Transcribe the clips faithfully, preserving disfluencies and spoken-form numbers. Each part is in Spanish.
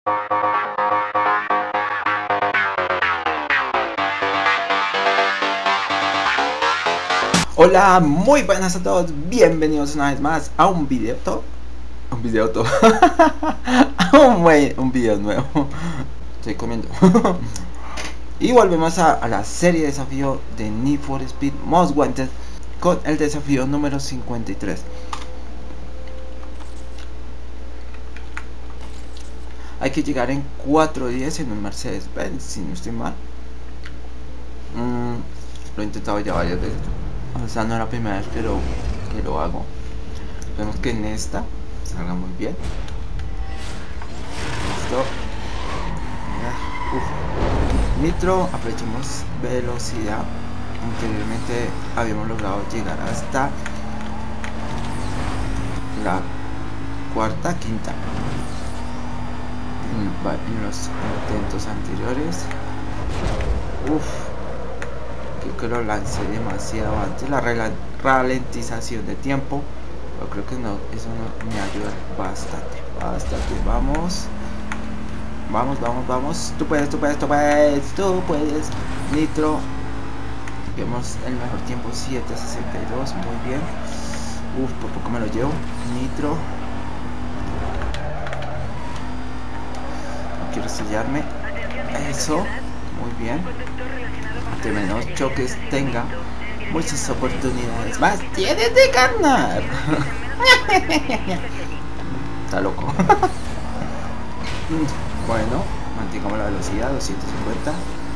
Hola, muy buenas a todos, bienvenidos una vez más a un video todo, un video todo, a un, un video nuevo. Estoy comiendo. Y volvemos a, a la serie de desafío de Need for Speed Most Wanted con el desafío número cincuenta y tres. Hay que llegar en cuatro días en un Mercedes-Benz, si no estoy mal. Mm, lo he intentado ya varias veces. O sea, no es la primera vez que lo, que lo hago. Esperemos que en esta salga muy bien. Listo. Uf. Nitro, aprovechemos velocidad. Anteriormente habíamos logrado llegar hasta la cuarta, quinta en, en los intentos anteriores. Uff. Creo que lo lancé demasiado antes. La ralentización de tiempo, yo creo que no, eso no, me ayuda bastante, bastante. Vamos, vamos, vamos, vamos. Tú puedes, tú puedes, tú puedes, tú puedes. Nitro, vemos el mejor tiempo, siete sesenta y dos, muy bien. Uf, por poco me lo llevo. Nitro, no quiero sellarme. Eso, muy bien. De menos choques tenga, muchas oportunidades más tienes de ganar. Está loco. Bueno, mantengamos la velocidad, doscientos cincuenta.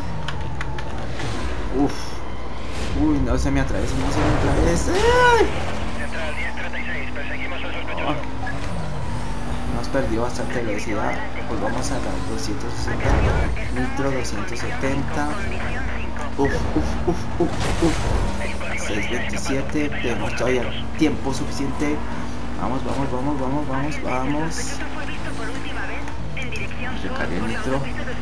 Uf. Uy, no se me atraviesa, no se me atraviesa. Oh. Hemos perdido bastante velocidad. Pues vamos a la doscientos sesenta. Nitro doscientos setenta. Uf, uf, uf, uf, uf. seis veintisiete, tenemos todavía tiempo suficiente. Vamos, vamos, vamos, vamos, vamos, vamos. Recargué el nitro.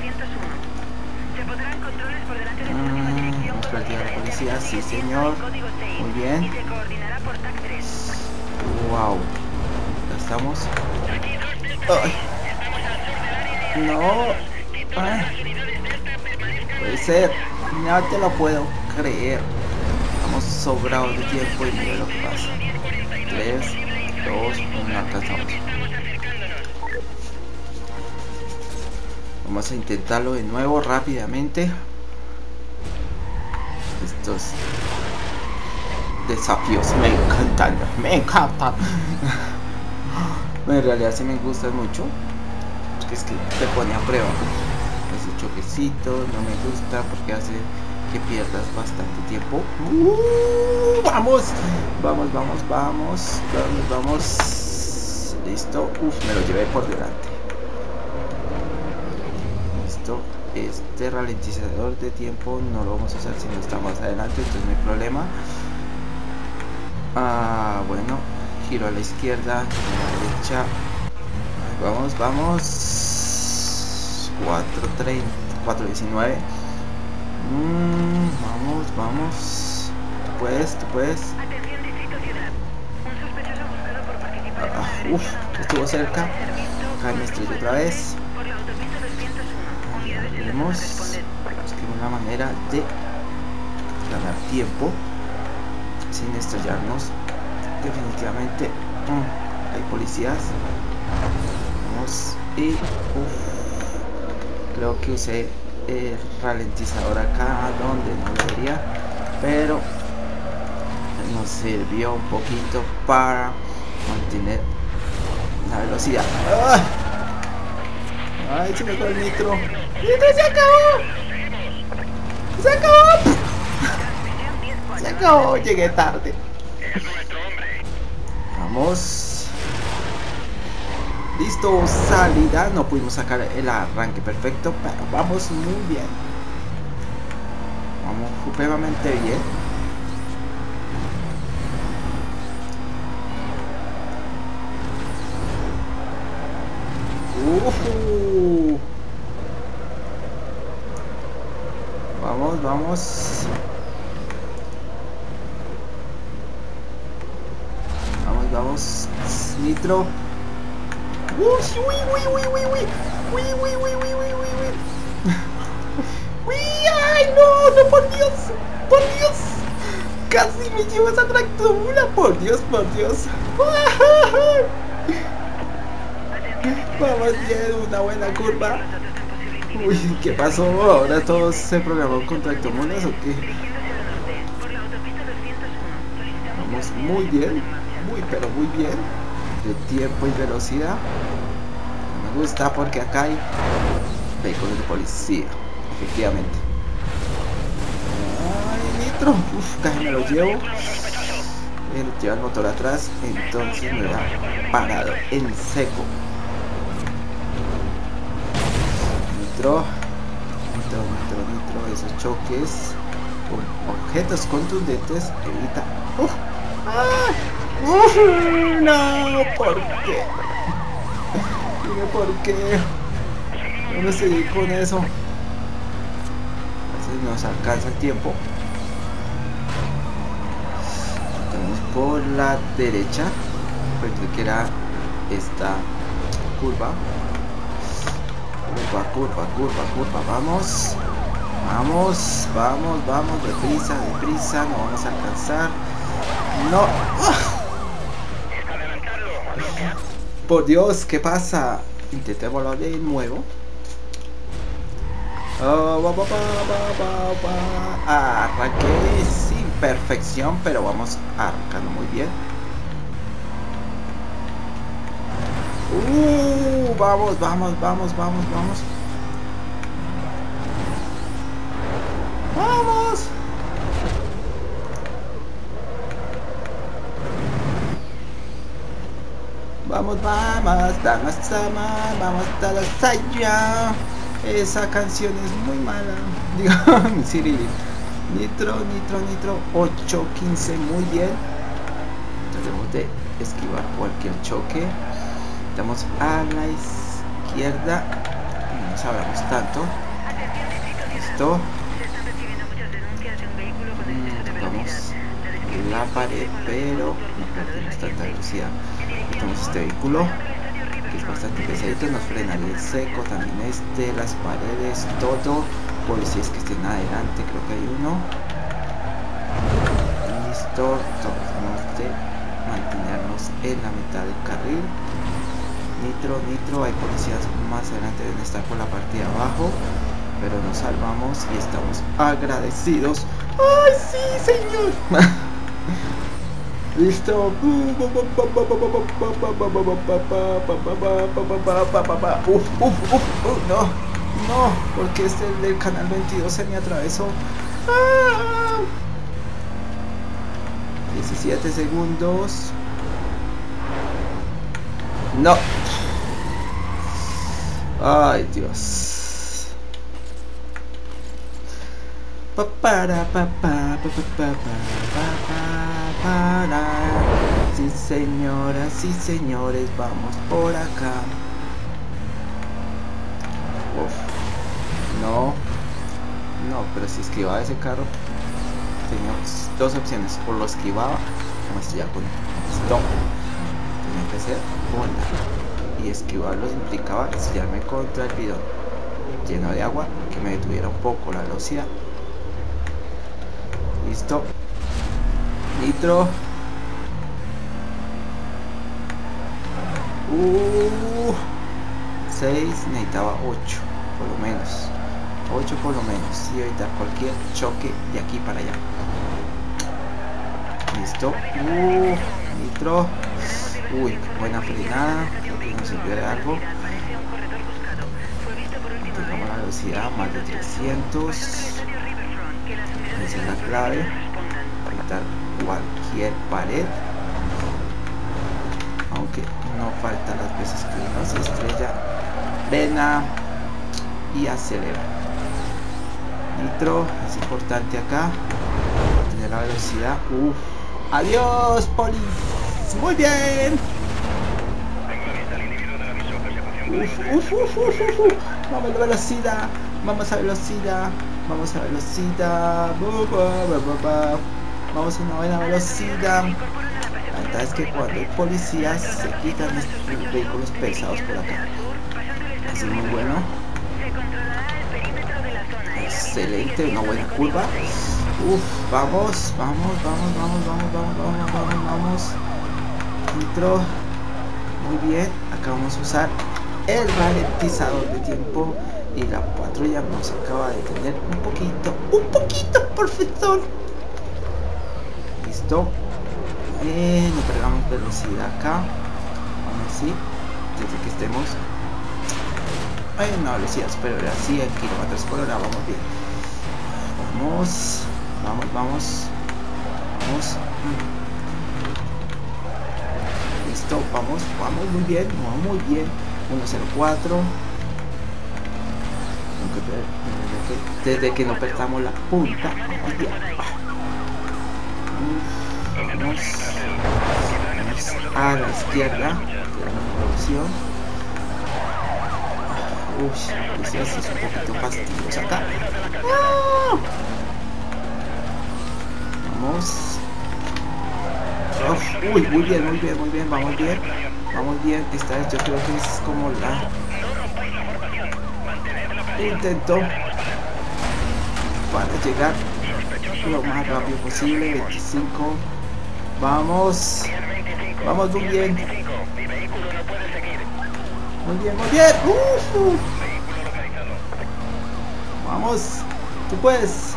Mm, hemos perdido a la policía, sí señor. Muy bien. Wow. Ya estamos. Ay. No. Ay. Puede ser. No te lo puedo creer. Estamos sobrados de tiempo y mira lo que pasa. tres, dos, uno, alcanzamos. Vamos a intentarlo de nuevo rápidamente. Estos desafíos me encantan. Me encantan. En realidad sí me gustan mucho. Porque es que te pone a prueba. Ese choquecito no me gusta porque hace que pierdas bastante tiempo. Uh, vamos, vamos, vamos, vamos, vamos, vamos. Listo. Uf, me lo llevé por delante. Listo. Este ralentizador de tiempo no lo vamos a usar si no está más adelante, entonces no hay problema. Ah, bueno, giro a la izquierda, a la derecha. Vamos, vamos. cuatro treinta, cuatro diecinueve. Mm, vamos, vamos. Tú puedes, tú puedes. Uh, uf, estuvo cerca. Acá me estrellé otra vez. Vemos. Busquemos una manera de ganar tiempo sin estrellarnos. Definitivamente mm, hay policías. Vamos y uf. Creo que usé el ralentizador acá donde no debería, pero nos sirvió un poquito para mantener la velocidad. ¡Ay! ¡Ay, se me fue el nitro! ¡Nitro se acabó! ¡Se acabó! ¡Se acabó! Llegué tarde. Vamos. Listo, salida. No pudimos sacar el arranque perfecto, pero vamos muy bien. Vamos supremamente bien. Uh-huh. Vamos, vamos. Vamos, vamos. Nitro. Uy, uy, uy, uy, uy, uy. Uy, uy, uy, uy, uy, uy, uy. Uy, ay, no, no, por Dios, por Dios. Casi me llevo esa tractomula, por Dios, por Dios. Vamos bien, una buena curva. Uy, ¿qué pasó? ¿Ahora todos se programaron con tractomulas o qué? Vamos muy bien, muy pero muy bien. De tiempo y velocidad. Me gusta porque acá hay vehículos de policía, efectivamente. Ay, nitro, uff, casi me lo llevo. Él lleva el motor atrás, entonces me va parado en seco. Nitro, nitro, nitro, nitro, esos choques con objetos contundentes evita. Uf, ah, uf, no, ¿por qué? Dime por qué. No me seguí con eso. A veces nos alcanza el tiempo. Estamos por la derecha. Pensé que era esta curva. Curva, curva, curva, curva. Vamos. Vamos, vamos, vamos. Deprisa, deprisa. No vamos a alcanzar. No. ¡Ah! Por Dios, ¿qué pasa? Intentémoslo de nuevo. Oh, ba, ba, ba, ba, ba, ba. Arranqué sin perfección, pero vamos arrancando muy bien. Uh, vamos, vamos, vamos, vamos, vamos. Vamos. Vamos, vamos, damas, damas, vamos todos allá. Esa canción es muy mala. Digo, Siri. Nitro, nitro, nitro. ocho quince, muy bien. Tratemos de esquivar cualquier choque. Estamos a la izquierda. No sabemos tanto. Listo. Tocamos la pared, pero no perdemos tanta velocidad. Tenemos este vehículo que es bastante pesadito, nos frena el seco, también este, las paredes, todo. Policías que estén adelante, creo que hay uno. Listo, tratamos de mantenernos en la mitad del carril. Nitro, nitro, hay policías más adelante, deben estar por la parte de abajo, pero nos salvamos y estamos agradecidos. ¡Ay, sí, señor! Listo. Uf, uf, uf, uf, no, no, porque este del canal veintidós se me atravesó. ¡Ah! diecisiete segundos. No. Ay, Dios. Pa para pa pa pa pa pa pa para. Sí, señoras, sí, señores, vamos por acá. Uf. No. No, pero si esquivaba ese carro, teníamos dos opciones. O lo esquivaba, vamos ya con stop. Tenía que hacer bola. Y esquivarlos implicaba estrellarme contra el bidón lleno de agua, que me detuviera un poco la velocidad. Listo. Nitro. Uh, seis, necesitaba ocho, por lo menos. ocho por lo menos. Y evitar cualquier choque de aquí para allá. Listo. Uh, nitro. Uy, buena frenada. Creo que nos sirvió de algo. Tengamos la velocidad, más de trescientos. Esa es la clave. Evitar cualquier pared. Aunque no falta las veces que uno se estrella. Frena y acelera. Nitro, es importante acá. Tener la velocidad. Uf. Adiós, Poli. Muy bien. Uf, uf, uf, uf, uf, uf. Vamos a velocidad. Vamos a velocidad. Vamos a velocidad. Vamos a una buena velocidad. La verdad es que cuando hay policías se quitan estos vehículos pesados por acá. Así muy bueno. Excelente, una buena curva. Uf, vamos, vamos, vamos, vamos, vamos, vamos, vamos, vamos, vamos. Nitro. Muy bien, acá vamos a usar el ralentizador de tiempo y la patrulla nos acaba de detener un poquito, un poquito, profesor. Listo. Eh, no perdamos velocidad acá. Aún así, desde que estemos hay una velocidad superior a cien kilómetros por hora, vamos bien. Vamos, vamos, vamos, vamos. Listo, vamos, vamos muy bien, vamos muy bien. uno cero cuatro. Desde que, desde que no perdamos la punta. Vamos, vamos a la izquierda de la producción. Uy, eso es un poquito fastidioso acá. ¡Ah! Vamos. Uf, uy, muy bien, muy bien, muy bien, vamos bien. Vamos bien, esta vez yo creo que es como la intento para llegar lo más rápido posible. Veinticinco. Vamos. Vamos muy bien. Muy bien, muy bien. Uh, uh. Vamos. Tú puedes.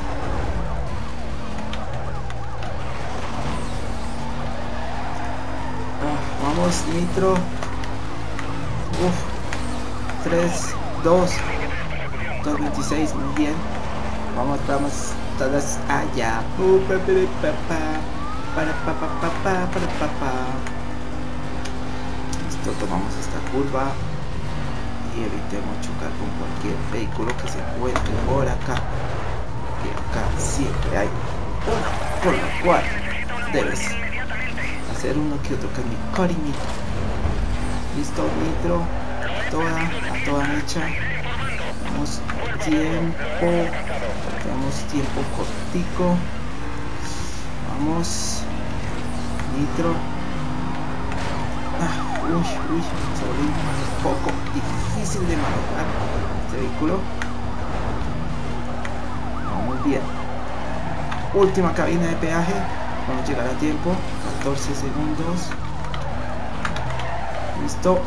Uh, vamos, Nitro. Uf. tres, dos, dos veintiséis. Muy bien. Vamos, vamos. Todas allá. Uh, pa, pa, pa, pa. Para pa, pa, pa, pa, para pa, pa. Listo, tomamos esta curva y evitemos chocar con cualquier vehículo que se encuentre por acá, que acá siempre hay uno por lo cual debes hacer uno que otro cariñito. Listo, Nitro, toda, a toda mecha. Tenemos tiempo, tenemos tiempo cortico. Vamos, Nitro. Ah, uy, uy, se volvió un poco difícil de manejar este vehículo. Vamos bien. Última cabina de peaje. Vamos a llegar a tiempo. catorce segundos. Listo.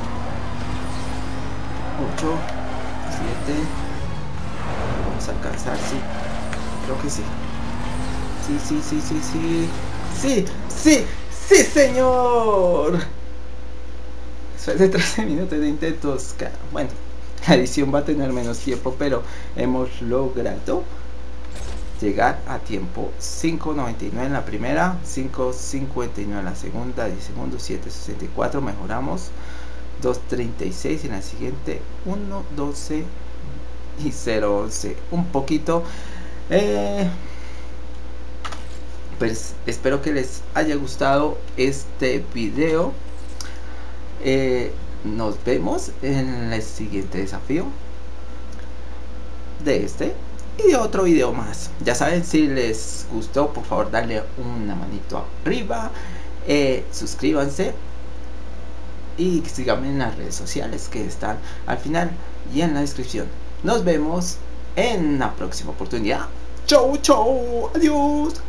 ocho, siete. Vamos a alcanzar, sí. Creo que sí. Sí, sí, sí, sí, sí. Sí, sí, sí, señor. Después de trece minutos de intentos, bueno, la edición va a tener menos tiempo, pero hemos logrado llegar a tiempo. Cinco noventa y nueve en la primera, cinco cincuenta y nueve en la segunda, diez segundos, siete sesenta y cuatro, mejoramos. Dos treinta y seis en la siguiente, uno doce y cero once, un poquito. Eh, pues espero que les haya gustado este video. Eh, nos vemos en el siguiente desafío de este y de otro video más. Ya saben, si les gustó, por favor darle una manito arriba, eh, suscríbanse y síganme en las redes sociales que están al final y en la descripción. Nos vemos en la próxima oportunidad. Chau, chau, adiós.